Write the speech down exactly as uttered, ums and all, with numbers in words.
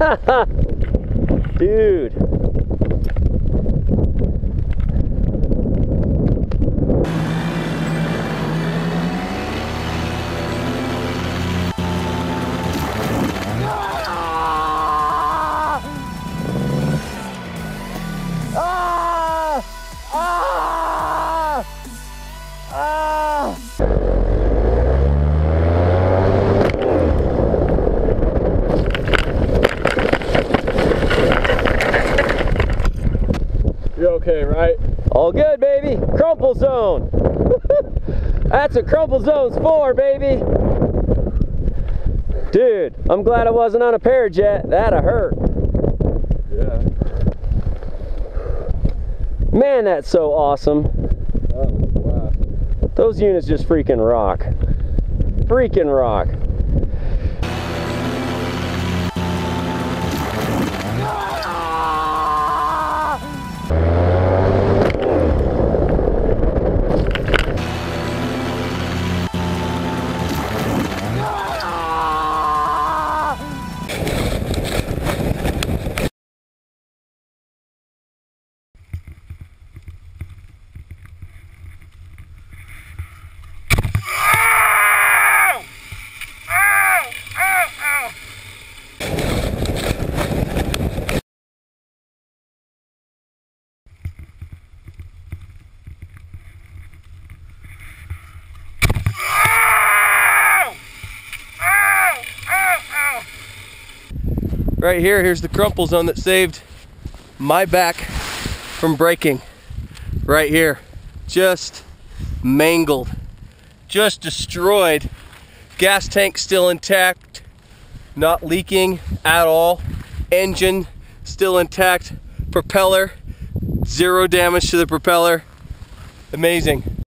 Dude. You're okay, right? All good, baby. Crumple zone. That's what Crumple zone's for, baby. Dude, I'm glad I wasn't on a Parajet. That'd hurt. Yeah. Man, that's so awesome. That was a blast. Those units just freaking rock. Freaking rock. Right here, here's the crumple zone that saved my back from breaking. Right here, just mangled, just destroyed. Gas tank still intact, not leaking at all. Engine still intact. Propeller, zero damage to the propeller. Amazing.